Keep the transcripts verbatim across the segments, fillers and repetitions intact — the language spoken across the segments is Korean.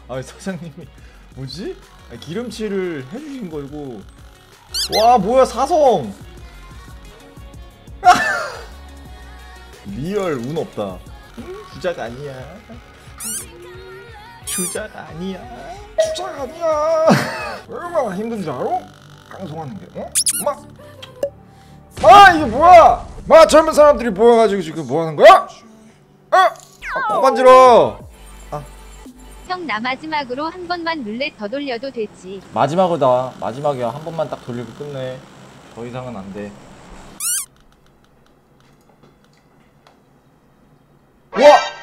아 사장님이 뭐지? 아, 기름칠을 해주신 거고. 와 뭐야 사성. 리얼 운 없다. 음, 주작 아니야. 주작 아니야. 주작 아니야. 얼마나 힘든지 알아? 방송하는 게 어? 막. 아 이게 뭐야? 마 젊은 사람들이 모여가지고 지금 뭐 하는 거야? 아! 아 간지러. 형 나 마지막으로 한 번만 룰렛 더 돌려도 되지. 마지막이다. 마지막이야. 한 번만 딱 돌리고 끝내. 더 이상은 안 돼. 와!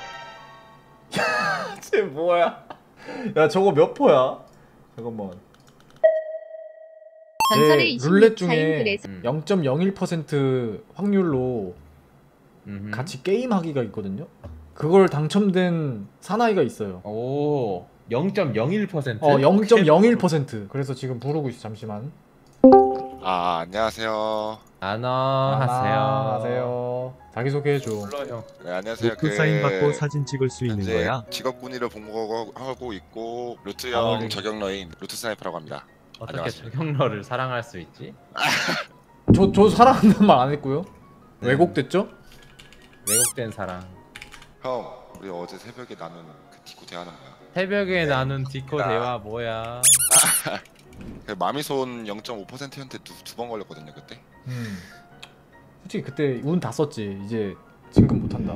쟤 뭐야? 야 저거 몇 포야? 잠깐만. 전설의 제 룰렛 이십육 차인 중에 그래서 영 점 영일 퍼센트 확률로 음흠. 같이 게임하기가 있거든요. 그걸 당첨된 사나이가 있어요. 오, 영 점 영일 퍼센트? 어, 영 점 영일 퍼센트. 그래서 지금 부르고 있어. 잠시만. 아 안녕하세요. 안녕하세요. 안녕하세요. 자기 소개해 줘. 불러 형. 네, 안녕하세요. 루트 사인 받고 사진 찍을 수 있는 현재 거야? 직업군의를 복무하고 있고 아, 루트형 네. 저격러인 루트 스나이퍼라고 합니다. 어떻게 안녕하십니까. 저격러를 사랑할 수 있지? 저, 저 사랑한다는 말 안 했고요. 네. 왜곡됐죠? 왜곡된 사랑. 형 우리 어제 새벽에 나눈 그 디코 대화는 뭐야? 새벽에 나눈 디코 아. 대화 뭐야? 그 마미손 영 점 오 퍼센트한테 두 번 걸렸거든요 그때. 음. 솔직히 그때 운 다 썼지. 이제 진급 못 한다.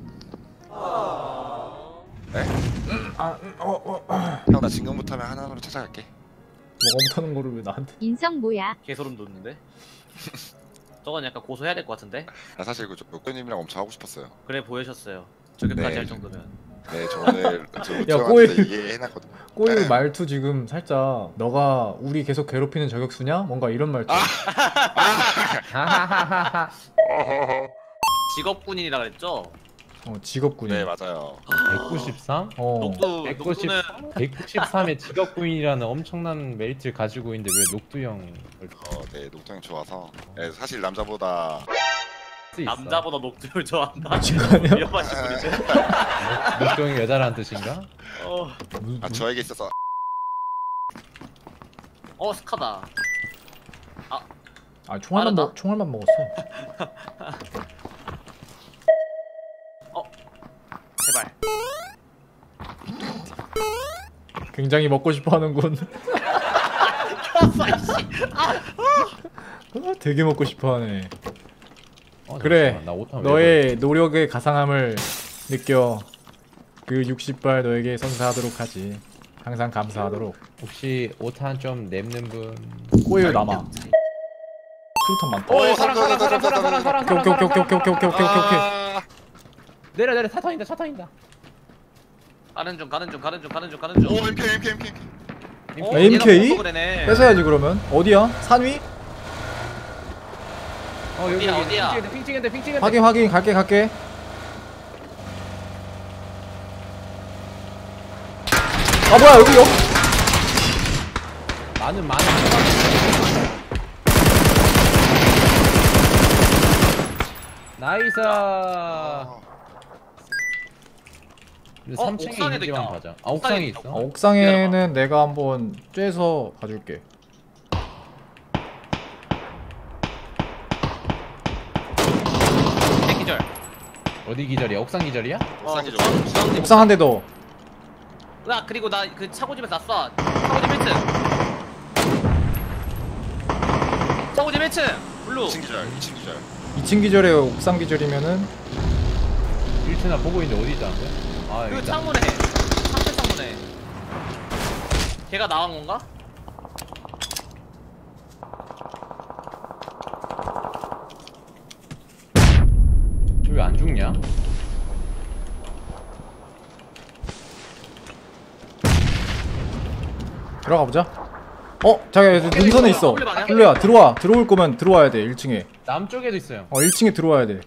네? 아, 음, 어, 어, 어. 형 나 지금부터 하면 하나로 찾아갈게. 뭐가 못하는 거를 왜 나한테? 인성 뭐야? 개소름 돋는데? 저건 약간 고소해야 될 것 같은데? 나 사실 그 목표님이랑 엄청 하고 싶었어요. 그래 보이셨어요. 저기까지 네. 할 정도면. 네, 저 오늘 저 야, 꼬이. 루트형한테 얘기해놨거든요. 꼬이 말투 지금 살짝 너가 우리 계속 괴롭히는 저격수냐? 뭔가 이런 말투. 하하하하. 직업군인이라 그랬죠? 어, 직업군인. 네 맞아요. 백구십삼? 어. 녹두, 백구십, 녹두는 백구십삼의 직업군이라는 엄청난 메리트를 가지고 있는데 왜 녹두형 어, 네 녹두형 좋아서. 네, 사실 남자보다 남자보다 녹두를 좋아한다? 미친 거 아니야? 위험하신 분이죠? 녹두형이 여자라는 뜻인가? 어, 아 저에게 있어서 어 스카다. 아 총알만 빠르다. 먹 총알만 먹었어. 제발. 굉장히 먹고 싶어하는군. 아, 되게 먹고 싶어하네. 어, 그래. 잠시만, 나 오탄 왜 너의 노력의 가상함을 느껴. 그 육십 발 너에게 선사하도록 하지. 항상 감사하도록. 걸어? 혹시 오탄 좀 냅는 분? 꼬일 남아. 수류탄 많다. 오, 사람 사람 사람 사람 사람 사람 오케이 오케이 오케이 오케이 오케이 오케이 오케이 오케이. 아, 내려 내려 차 타인다 차 타인다. 가는 중 가는 중 가는 중 가는 중 가는 중. 오 엠케이 엠케이 엠케이. 어, 엠케이? 얘가 그러네. 뺏어야지 그러면. 어디야? 산 위? 어 여기 어디야, 여기 어디야? 핑 찍은데 핑 찍은데 핑 찍은데. 확인 확인. 갈게 갈게. 아 뭐야 여기 여기. 많은 많은. 나이스. 근데 어, 삼 층에 옥상에도 있는지만 있다. 봐자. 아 옥상에 있어? 어, 옥상에는 내가 한번 쬐서 봐줄게. 대기절. 어디 기절이야? 옥상 기절이야? 옥상이죠. 어, 옥상. 옥상 한 대 더. 야 그리고 나 그 차고집에서 났어. 차고집 일 층. 차고집 일 층. 블루. 이 층 기절, 이 층 기절. 이 층 기절에 옥상 기절이면은 일 층 나 보고 있는데 어디 있다는 거야? 아 여기 그 있다. 창문에. 창문 창문에. 걔가 나간 건가? 왜 안 죽냐? 들어가 보자. 어, 자기 능선에 있어. 플루야 들어와. 들어올 거면 들어와야 돼. 일 층에. 남쪽에도 있어요. 어, 일 층에 들어와야 돼.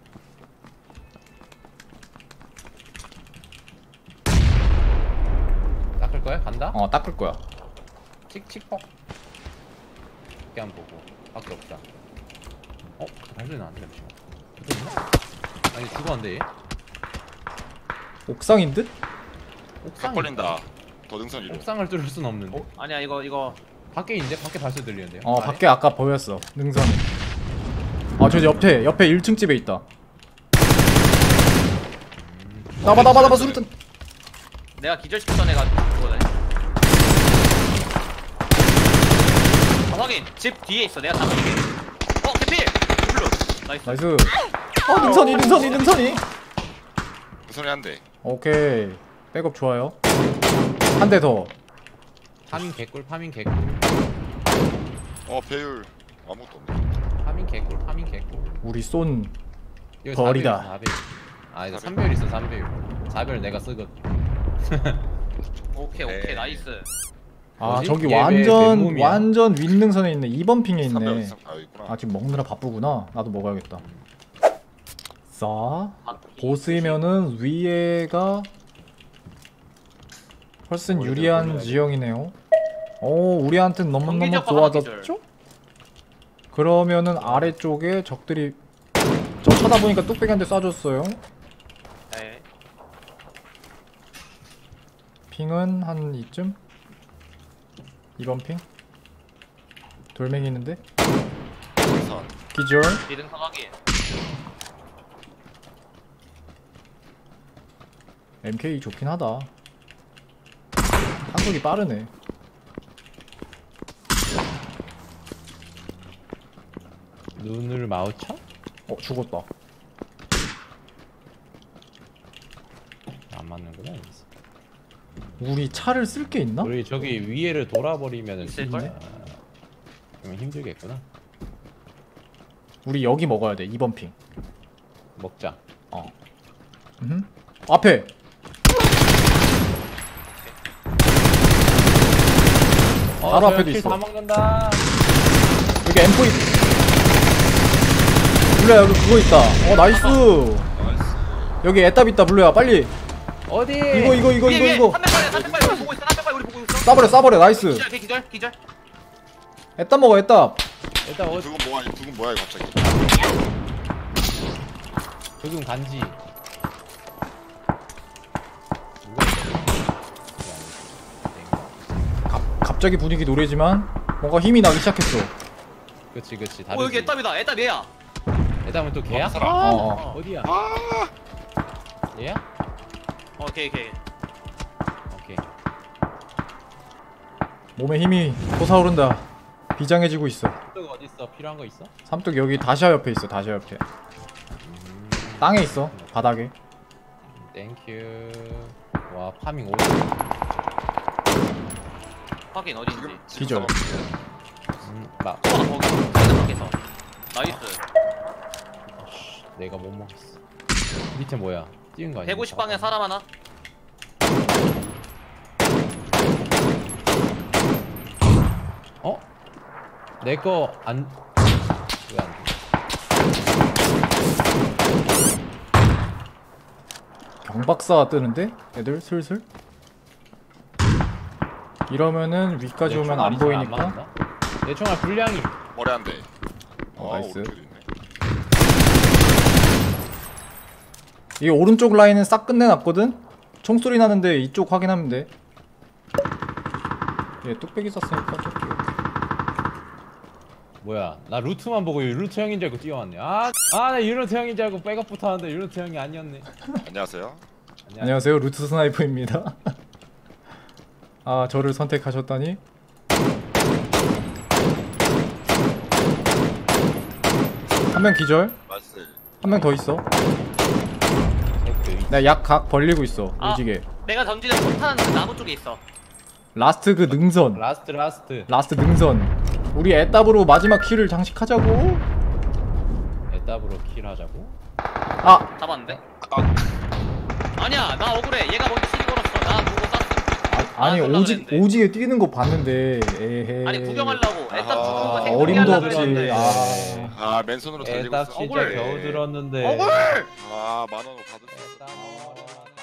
닦을 거야? 간다? 어, 닦을 거야. 칙칙폭. 이렇게 안 보고 밖에 없다. 어? 발소리 나는데 잠시만. 붙었나? 아니 죽었는데 얘? 옥상인 듯? 옥상이 걸린다. 더 능선 위로. 옥상을 뚫을 순 없는데. 아니야 이거 이거 밖에 있는데 밖에 발소 들리는데요. 어 아래? 밖에 아까 보였어 능선에. 아저 옆에 옆에 일 층 집에 있다. 나봐 나봐 나봐 수류탄. 내가 기절시켰던 애가 그거네. 아, 확인. 집 뒤에 있어. 내가 잡아줄게. 어 개필. 블루. 나이스. 나이스. 어 능선이 능선이 능선이. 능선이 한 대. 오케이 백업 좋아요. 한 대 더. 파밍 개꿀 파밍 개꿀 어 배율 아무것도 없네. 파밍 개꿀 파밍 개꿀. 우리 쏜 여기 벌이다. 사 배율, 사 배율. 아 이거 삼 배율 있어 삼 배율. 사 배율 내가 쓰거든. 오케이 오케이 네. 나이스. 아 뭐지? 저기 얘 왜 완전 맨몸이야? 완전 윗능선에 있네. 이 번 핑에 삼 배 있네. 이상 아 있구나. 아 지금 먹느라 바쁘구나. 나도 먹어야겠다. 싸 아, 보스이면은 위에가 훨씬 유리한 지형이네요. 오 우리한테는 너무너무 경기력 좋아졌죠? 그러면은 아래쪽에 적들이 저 쳐다보니까 뚝배기한테 쏴줬어요. 네. 핑은 한 이쯤? 이번 핑? 돌멩이 있는데? 능선. 기절. 리듬선 확인. 엠케이 좋긴 하다. 한국이 빠르네. 눈을 마우쳐? 어 죽었다. 안 맞는구나. 여기서. 우리 차를 쓸 게 있나? 우리 저기 위에를 돌아버리면은 있을걸? 진짜 좀 힘들겠구나. 우리 여기 먹어야 돼. 이번 핑. 먹자. 어. 음. 앞에. 어, 바로 저 앞에도 킬 있어. 다 먹는다. 여기 엠포 있. 블루야 여기 그거 있다. 어 나이스. 나이스. 여기 애답 있다 블루야 빨리. 어디? 이거 이거 이거 위에 이거 위에 이거. 삼백 발에 삼백 발에 우리 보고 있어. 삼백 발에 우리 보고 있어. 싸버려 싸버려 나이스. 기절 기절 기절. 애답 먹어 애답. 일단 어, 그건 뭐야? 그건 뭐야 이거 갑자기? 조금 간지. 갑 갑자기 분위기 노래지만 뭔가 힘이 나기 시작했어. 그치 그치. 어 여기 애답이다. 애답 얘야. 애답은 또 걔야? 사람. 어, 어. 어디야? 아 얘야? 오케이 오케이. 오케이. 몸에 힘이 솟아오른다. 비장해지고 있어. 또 어디 있어? 필요한 거 있어? 삼뚝 여기 다시아 옆에 있어. 다시아 옆에. 땅에 있어. 바닥에. 땡큐. 와 파밍 오. 확인 어딘지. 지금 기절. 음, 막 와 거기 사이드 밖에서. 나이스. 내가 못 먹었어. 밑에 뭐야? 띄운 거 아니야? 백오십 방에 사람 하나. 어? 내 거 안. 왜 안 돼? 경박사 뜨는데? 애들 슬슬? 이러면은 위까지 내 오면 총알이 안 잘 보이니까. 맞는다? 내 총알 분량이. 머리 한 대. 어, 아, 나이스. 오른쪽에 있네. 이 오른쪽 라인은 싹 끝내놨거든? 총소리 나는데 이쪽 확인하면 돼. 얘 뚝배기 쐈으니까 저기. 뭐야? 나 루트만 보고 루트 형인 줄 알고 뛰어왔네. 아, 아, 나 유루트 형인 줄 알고 백업부터 하는데 유루트 형이 아니었네. 안녕하세요. 안녕하세요 루트 스나이퍼입니다. 아 저를 선택하셨다니. 한 명 기절. 나이스. 한 명 더 있어. 나 약 각 벌리고 있어. 아. 오지게. 내가 던지는 폭탄 그 나무 쪽에 있어. 라스트 그 능선. 라스트 라스트. 라스트 능선. 우리 애답으로 마지막 킬을 장식하자고. 애답으로 킬하자고. 아 잡았는데? 아니야 나 억울해. 얘가 먼저 시리 걸었어. 나 보고 쐈어. 아니 아, 오지 했는데. 오지게 뛰는 거 봤는데. 에헤. 아니 구경하려고. 애답 아하. 죽은 거 아, 생각하려고 어림도 없지. 그랬는데. 아. 아 맨손으로 달리고 애답 있어. 진짜 억울해. 겨우 들었는데. 억울. 아 만원으로 받을 수 있어. 애답.